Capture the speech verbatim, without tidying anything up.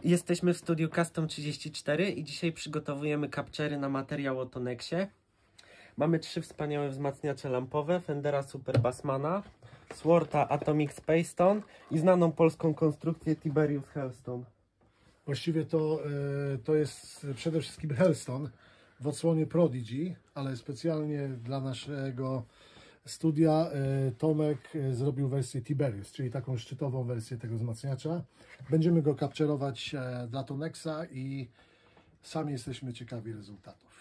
Jesteśmy w studiu Custom trzydzieści cztery i dzisiaj przygotowujemy capture'y na materiał o Tonexie. Mamy trzy wspaniałe wzmacniacze lampowe, Fendera Super Bassmana, Swarta Atomic Space Stone i znaną polską konstrukcję Tiberius Hellstone. Właściwie to, to jest przede wszystkim Hellstone w odsłonie Prodigy, ale specjalnie dla naszego studia Tomek zrobił wersję Tiberius, czyli taką szczytową wersję tego wzmacniacza. Będziemy go capture'ować dla Tonexa i sami jesteśmy ciekawi rezultatów.